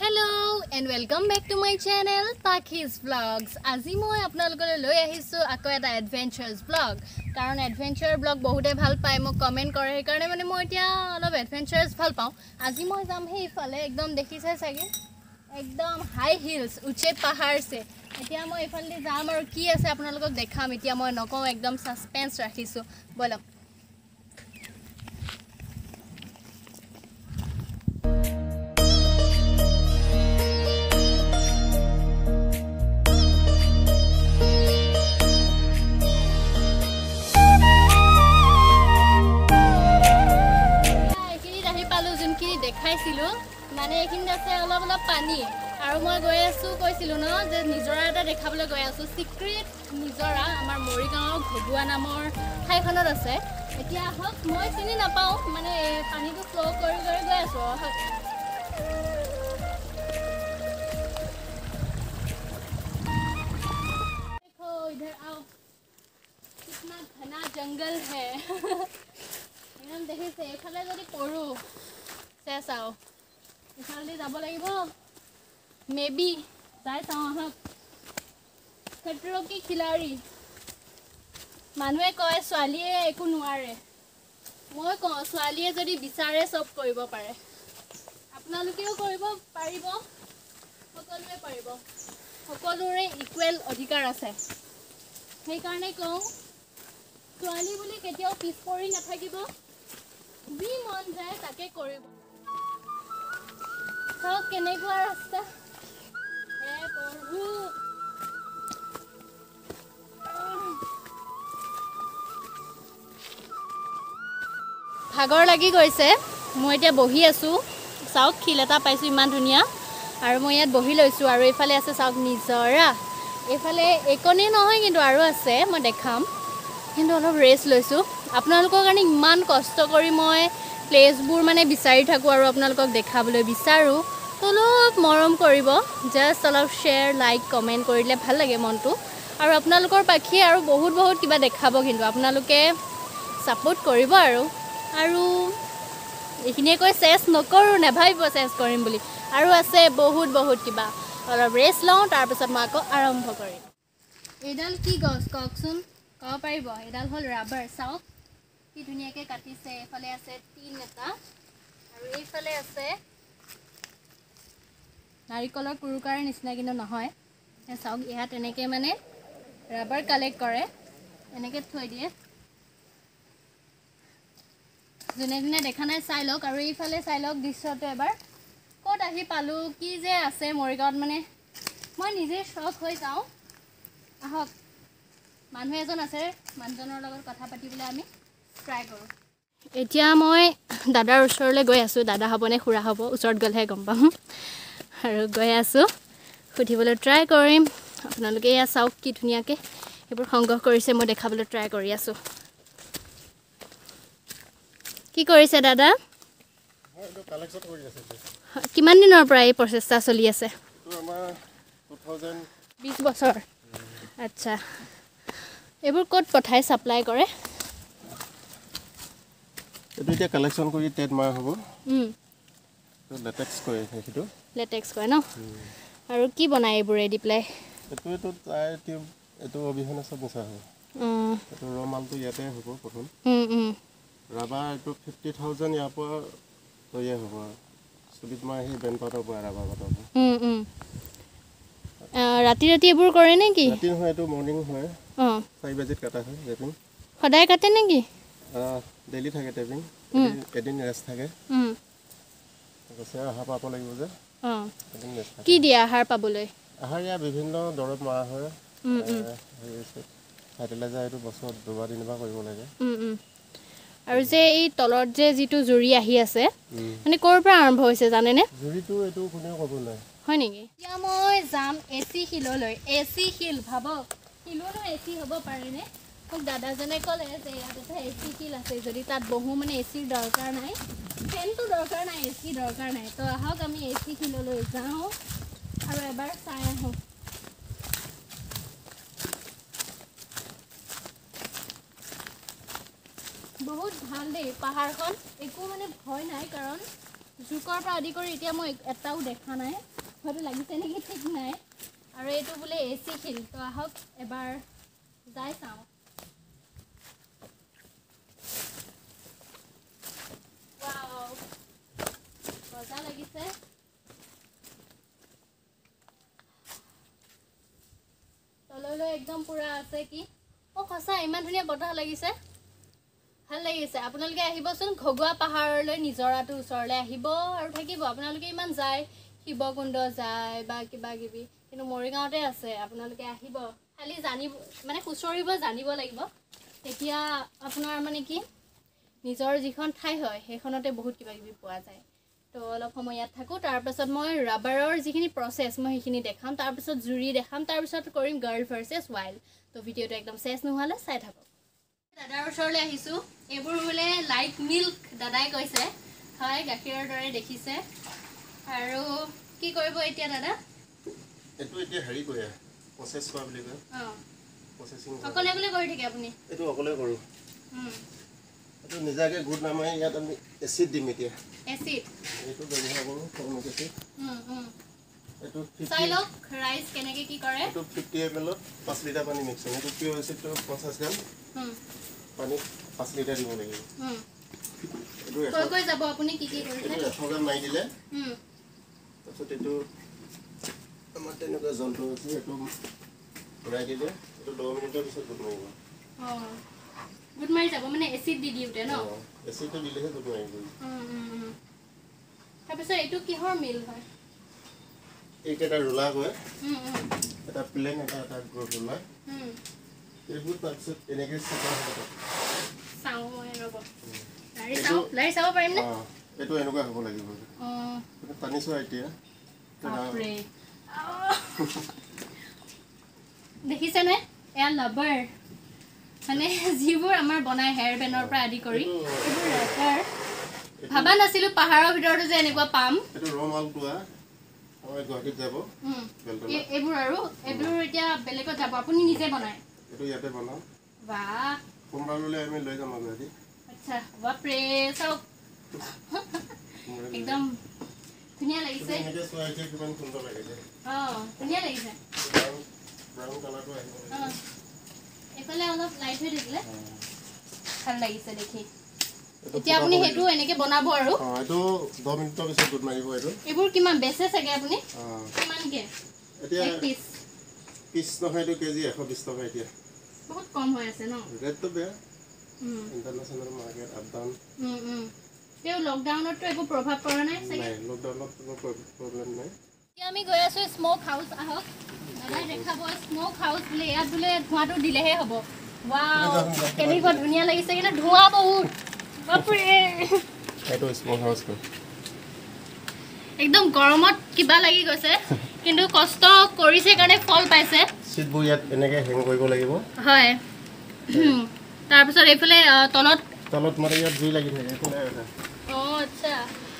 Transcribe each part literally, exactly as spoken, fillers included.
Hello and welcome back to my channel Pakhi's Vlogs. আজি মই আপোনালোকলৈ লৈ আহিছো আকৌ এটা এডভেঞ্চাৰছ ব্লগ কাৰণ এডভেঞ্চাৰ ব্লগ বহুতে ভাল পায় মোক কমেন্ট কৰে সেইকাৰণে মানে মই এতিয়া অলপ এডভেঞ্চাৰছ ভাল পাওঁ আজি মই যাম হেইফালে একদম দেখিছে চাগে একদম হাই হিলছ উচ্চে পাহাৰছে এতিয়া মই এইফালে যাম আৰু কি আছে আপোনালোকক দেখাম এতিয়া মই নকওঁ একদম সাসপেন্স ৰাখিছো বলক দেখাইছিলো মানে এখিনি আছে অলপ অলপ পানী আৰু মই গৈ আছো কৈছিলো ন যে নিজৰা এটা দেখাবলৈ গৈ আছো সিক্ৰেট নিজৰা আমাৰ মৰিগাঁৱৰ ঘগুৱা নামৰ ঠাইখনত আছে এতিয়া হক মই চিনি নাপাও মানে পানীটো ফ্লো কৰি কৰি গৈ আছো देखो इधर आओ कितना घना जंगल है एकदम देखिसे এফালে যদি পড়ো চাও ইফালে যাব লাগিব মেবি যাই চাও হক খটৰো কি খিলাড়ী মানুহে কয় ছোৱালীয়ে একো নোৱাৰে মই কওঁ ছোৱালীয়ে যদি বিচাৰে সব কৰিব পাৰে আপোনালোকেও কৰিব পাৰিব সকলোৱে পাৰিব সকলোৰে ইকুৱেল অধিকাৰ আছে সেই কাৰণে কওঁ ছোৱালী বুলি কেতিয়াও পিছ পৰি নাথাকিব যি মন যায় তাকে কৰিব সব কেনেকুৱা ৰাস্তা হে প্ৰভু ভাগৰ লাগি গৈছে মই এতিয়া বহি আছো চাওক খিল এটা পাইছো ইমান ধুনিয়া আৰু মই ইয়াত বহি লৈছো আৰু এইফালে আছে চাওক নিজৰা এইফালে একনে নহয় কিন্তু আৰু আছে মই দেখাম কিন্তু অলপ ৰেষ্ট লৈছো আপোনালোকৰ কাৰণে ইমান কষ্ট কৰি মই প্লেসবোৰ মানে বিচাৰি থাকো আৰু আপোনালোকক দেখাবলৈ বিচাৰো অলপ মৰম কৰিব জাস্ট অলপ শেয়াৰ লাইক কমেন্ট কৰিলে ভাল লাগে মনটো আৰু আপোনালোকৰ পাখি আৰু বহুত বহুত কিবা দেখাব কিন্তু আপোনালোকে সাপোৰ্ট কৰিব আৰু আৰু এখিনিয়ে কৈ চেছ নকৰো নেভাইব চেছ কৰিম বুলি আৰু আছে বহুত বহুত কিবা অলপ ৰেষ্ট লওঁ তাৰ পিছত মই আকৌ আৰম্ভ কৰিম এডাল কি গছ ককচোন কব পাৰিব এডাল হল ৰাবাৰ চাওক কি ধুনিয়াকে কাটিছে এফালে আছে তিন এটা আৰু এইফালে আছে নাৰিকলৰ কুৰুকাৰ নিচিনা কিন্তু নহয় চাওক ইয়াত এনেকে মানে ৰাবাৰ কালেক্ট কৰে এনেকে থৈ দিয়ে জনে জনে দেখা নাই চাই লওক আৰু এইফালে চাই লওক দৃশ্যটো এবাৰ ক'ত আহি পালো কি যে আছে মৰিগাঁৱত মানে মই নিজে শক হৈ যাওঁ আহক মানুহ এজন আছে মানুহজনৰ লগত কথা পাতিবলৈ আমি ট্রাই কৰো এতিয়া মই দাদাৰ ওচৰলৈ গৈ আছো দাদা হবনে খুৰা হব ওচৰত গলহে গম পাম আৰু গৈ আছো খুধিবলৈ ট্রাই কৰিম আপোনালোকে এয়া চাওক কি ধুনিয়াকে এইবোৰ সংগ্ৰহ কৰিছে মই দেখাবলৈ ট্রাই কৰি আছো কি কৰিছে দাদা এইটো কালেকচন কৰি আছে কিমান দিনৰ পৰা এই প্ৰচেষ্টা চলি আছে তো আমাৰ বিশ বছৰ আচ্ছা এইবোৰ ক'ত পঠাই সাপ্লাই কৰে এটো এতিয়া কালেকচন কৰি টেড মাৰ হ'ব হুম তো লেটেক্স কৰে সেইটো লেটেক্স কৰে ন আৰু কি বনাই এইবোৰ ৰেডি প্লাই এটো এটো টায়াৰ টিউব এটো অবিহনে সব মিছা হয় উম এটো ৰ মালটো ইয়াতে হ'ব প্ৰথম হুম হুম ৰাবাৰ এটো পঞ্চাছ হাজাৰ ইয়াৰ পৰা তৈয়াৰ হ'ব সুবিধ মাৰ হে বেন পাতৰ পৰা ৰাবাৰ পাতৰ হুম হুম ৰাতি ৰাতি এইবোৰ কৰে নেকি ৰাতি হয় এটো মৰ্নিং হয় অ চাৰি বজাত কাটা হয় ৰেপিং সদায় কাটে নেকি আ ডেইলি থাকে টেপিং এদিন ৰেষ্ট থাকে হুম গছে আহাৰ পাব লাগিব যে অ কি দিয়া আহাৰ পাবলৈ আহাৰ ইয়া বিভিন্ন দৰব মাৰা হয় উম উম ফাৰ্টিলাইজাৰ এটো বছৰত দুবাৰ তিনিবাৰ কৰিব লাগে উম উম আৰু যে এই তলত যে জিটো জুৰি আহি আছে মানে কৰ পৰা আৰম্ভ হৈছে জানে নে জুৰিটো এটো কোনেও ক'ব নাই হয় নেকি এতিয়া মই যাম এসি হিললৈ এসি হিল ভাবক হিলনো এসি হ'ব পাৰে নে মোক দাদাজনে ক'লে যে ইয়াত এটা এসি হিল আছে যদি তাত বহু মানে এসিৰ দৰকাৰ নাই ফেনটো দৰকাৰ নাই এসি দৰকাৰ নাই তো আহক আমি এসি হিললৈ যাওঁ আৰু এবাৰ চাই আহোঁ বহুত ভাল দেই পাহাৰখন একো মানে ভয় নাই কাৰণ জুকৰ পৰা আদি কৰি এতিয়া মই এটাও দেখা নাই হয়তো লাগিছে নেকি ঠিক নাই আৰু এইটো বোলে এচি শিল তো আহক এবাৰ যাই চাওঁ ৱাও মজা লাগিছে তললৈ একদম পুৰা আছে কি ও সঁচা ইমান ধুনীয়া বতাহ লাগিছে ভাল লাগিছে আপোনালোকে আহিবচোন ঘগুৱা পাহাৰলৈ নিজৰাটো ওচৰলৈ আহিব আৰু থাকিব আপোনালোকে ইমান যায় শিৱকুণ্ড যায় বা কিবা কিবি কিন্তু মৰিগাঁৱতে আছে আপোনালোকে আহিব খালি জানিব মানে খুচৰিব জানিব লাগিব তেতিয়া আপোনাৰ মানে কি নিজৰ যিখন ঠাই হয় সেইখনতে বহুত কিবা কিবি পোৱা যায় তো অলপ সময় ইয়াত থাকোঁ তাৰপিছত মই ৰাবাৰৰ যিখিনি প্ৰচেছ মই সেইখিনি দেখাম তাৰপিছত জুৰি দেখাম তাৰপিছত কৰিম গাৰ্ল ভাৰ্চেছ ৱাইল্ড তো ভিডিঅ'টো একদম চেছ নোহোৱালে চাই থাকক দাদাৰ ওচৰলৈ আহিছোঁ এইবোৰ বোলে লাইট মিল্ক দাদাই কৈছে হয় গাখীৰৰ দৰে দেখিছে আৰু কি কৰিব এতিয়া দাদা এইটো এতিয়া হেৰি কৰে প্ৰচেছ কৰা বুলি কয় অঁ প্ৰচেছিং অকলে অকলে কৰি থাকে আপুনি এইটো অকলে কৰোঁ এইটো নিজাকৈ গোট নামাৰি ইয়াত আমি এচিড দিম এতিয়া এচিড এইটো ব্যৱহাৰ কৰোঁ ফৰ্মিক এচিড এইটো চাই লওক ৰাইচ কেনেকৈ কি কৰে এইটো ফিফটি এম এলত পাঁচ লিটাৰ পানী মিক্স হয় এইটো পিয়ৰ এচিডটো পঞ্চাছ গ্ৰাম পানী পাঁচ লিটাৰ দিব লাগিব কৈ কৈ যাব আপুনি কি কি কৰিছে এইটো এশ গ্ৰাম মাৰি দিলে তাৰপিছত এইটো আমাৰ তেনেকুৱা যন্ত্ৰ আছে এইটো ঘূৰাই দিলে এইটো দহ মিনিটৰ পিছত গোট মাৰিব অঁ গোট মাৰি যাব মানে এচিড দি দিওঁতে ন এচিডটো দিলেহে গোট মাৰিব তাৰপিছত এইটো কিহৰ মিল হয় এইকেইটা ৰোলাৰ কয় এটা প্লেন এটা এটা গ্ৰুপ ৰোলাৰ এইবোৰ তাৰপিছত এনেকৈ চাফা হ'ব চাওঁ মই ৰ'ব লাৰি চাওঁ লাৰি চাব পাৰিমনে এইটো এনেকুৱা হ'ব লাগিব অঁ টানি চোৱা এতিয়া বাপৰে দেখিছেনে এয়া লাবাৰ মানে যিবোৰ আমাৰ বনাই হেয়াৰ বেণ্ডৰ পৰা আদি কৰি এইবোৰ ৰাবাৰ ভাবা নাছিলোঁ পাহাৰৰ ভিতৰতো যে এনেকুৱা পাম এইটো ৰ মালপোৱা আমাৰ গুৱাহাটীত যাব এইবোৰ আৰু এইবোৰ এতিয়া বেলেগত যাব আপুনি নিজে বনায় এইটো ইয়াতে বনাওঁ বাহ সোমবাৰলৈ আমি লৈ যাম গুৱাহাটী আচ্ছা বাপৰে চাওক একদম ধুনীয়া লাগিছে এনেকৈ চোৱা এতিয়া কিমান সুন্দৰ লাগিছে অঁ ধুনীয়া লাগিছে ব্ৰাউন কালাৰটো আহিব অঁ এইফালে অলপ লাইট হৈ থাকিলে ভাল লাগিছে দেখি এতিয়া আপুনি সেইটো এনেকৈ বনাব আৰু অঁ এইটো দহ মিনিটৰ পিছত গোট মাৰিব এইটো এইবোৰ কিমান বেচে চাগে আপুনি অঁ কিমানকৈ এতিয়া এক পিচ পিচ নহয় এইটো কেজি এশ বিছ টকা এতিয়া বহুত কম হৈ আছে ন ৰেটটো বেয়া ইণ্টাৰনেশ্যনেল মাৰ্কেট আপ ডাউন তেওঁ লকডাউনততো একো প্ৰভাৱ পৰা নাই চাগে নাই লকডাউনত কোনো প্ৰব্লেম নাই এতিয়া আমি গৈ আছোঁ স্ম'ক হাউচ আহক দাদাই দেখাব স্ম'ক হাউচ বোলে ইয়াত বোলে ধোঁৱাটো দিলেহে হ'ব ৱাও কেনেকুৱা ধুনীয়া লাগিছে কিন্তু ধোঁৱা বহুত বাপৰে এইটো স্ম'ক হাউচ কয় একদম গৰমত কিবা লাগি গৈছে কিন্তু কষ্ট কৰিছে কাৰণে ফল পাইছে চিটবোৰ ইয়াত এনেকৈ হেং কৰিব লাগিব হয় তাৰপিছত এইফালে তলত তলত মানে ইয়াত জুই লাগি থাকে অঁ আচ্ছা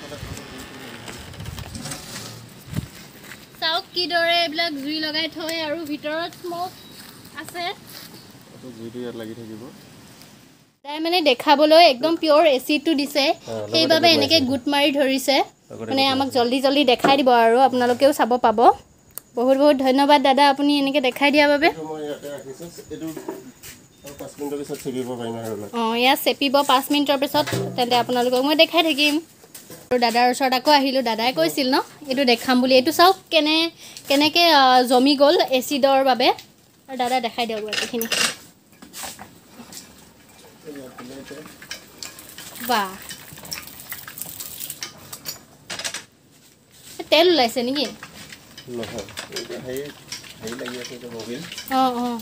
চাওক কিদৰে এইবিলাক জুই লগাই থৈ আৰু ভিতৰত স্ম'ক আছে জুইটো ইয়াত লাগি থাকিব তাই মানে দেখাবলৈ একদম পিয়ৰ এচিডটো দিছে সেইবাবে এনেকৈ গোট মাৰি ধৰিছে মানে আমাক জল্দি জল্দি দেখাই দিব আৰু আপোনালোকেও চাব পাব বহুত বহুত ধন্যবাদ দাদা আপুনি এনেকৈ দেখাই দিয়াৰ বাবে অঁ ইয়াত চেপিব পাঁচ মিনিটৰ পিছত তেন্তে আপোনালোকক মই দেখাই থাকিম আৰু দাদাৰ ওচৰত আকৌ আহিলোঁ দাদাই কৈছিল ন এইটো দেখাম বুলি এইটো চাওক কেনে কেনেকৈ জমি গ'ল এচিডৰ বাবে আৰু দাদা দেখাই দিয়ক এইখিনি বাহ তেল ওলাইছে নেকি অঁ অঁ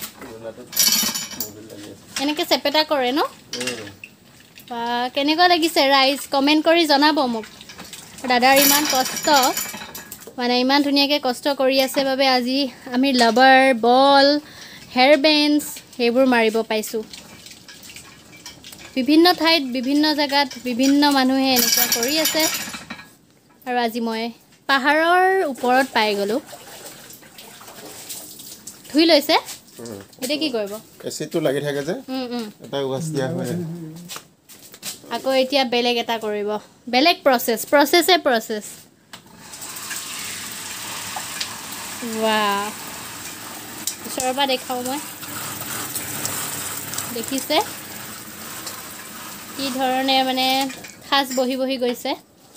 এনেকৈ চেপেটা কৰে ন বা কেনেকুৱা লাগিছে ৰাইজ কমেণ্ট কৰি জনাব মোক দাদাৰ ইমান কষ্ট মানে ইমান ধুনীয়াকৈ কষ্ট কৰি আছে বাবে আজি আমি লাবাৰ বল হেয়াৰ বেণ্ডছ সেইবোৰ মাৰিব পাইছোঁ বিভিন্ন ঠাইত বিভিন্ন জেগাত বিভিন্ন মানুহে এনেকুৱা কৰি আছে আৰু আজি মই পাহাৰৰ ওপৰত পাই গ'লোঁ ধুই লৈছে এতিয়া কি কৰিব এচিডটো লাগি থাকে যে এটা ৱাছ দিয়া হয় আকৌ এতিয়া বেলেগ এটা কৰিব বেলেগ প্ৰসেস প্ৰসেসে প্ৰসেস वाह ওচৰবা দেখাও মই দেখিছে কি ধৰণে মানে খাস বহি বহি গৈছে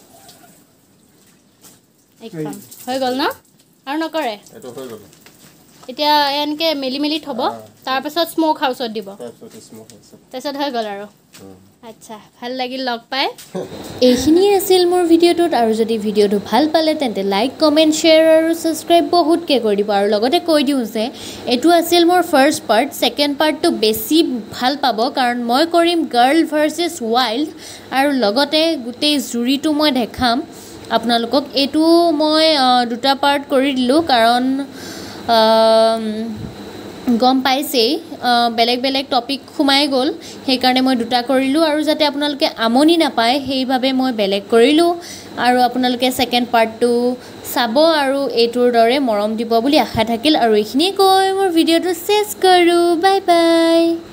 একদম হৈ গল ন আৰু নকৰে এটো হৈ গল এতিয়া এনকে মেলি মেলি থব তাৰ পাছত স্মোক হাউছত দিব তাৰপিছত স্মোক হাউস তাৰপিছত হৈ গল আৰু আচ্ছা ভাল লাগিল লগ পাই এইখিনি আছিল মোৰ ভিডিওটোত আৰু যদি ভিডিওটো ভাল পালে তেন্তে লাইক কমেন্ট শেয়াৰ আৰু সাবস্ক্ৰাইব বহুত কে কৰি দিব আৰু লগতে কৈ দিও যে এটো আছিল মোৰ ফাৰ্স্ট পাৰ্ট সেকেন্ড পাৰ্টটো বেছি ভাল পাব কাৰণ মই কৰিম গাৰ্ল ভাৰ্সেস ওয়াইল্ড আৰু লগতে গুটেই জুৰিটো মই দেখাম আপোনালোকক এটো মই দুটা পাৰ্ট কৰি দিলো কাৰণ গম পাইছে বেলেগ বেলেগ টপিক খুমাই গল সেই কাৰণে মই দুটা কৰিলো আৰু যাতে আপোনালোকে আমনি না পায় সেইভাবে মই বেলেগ কৰিলো আৰু আপোনালোকে সেকেন্ড পাৰ্টটো চাব আৰু এটোৰ দৰে মৰম দিব বুলি আশা থাকিল আৰু এইখিনি কৈ মোৰ ভিডিওটো শেষ কৰো বাই বাই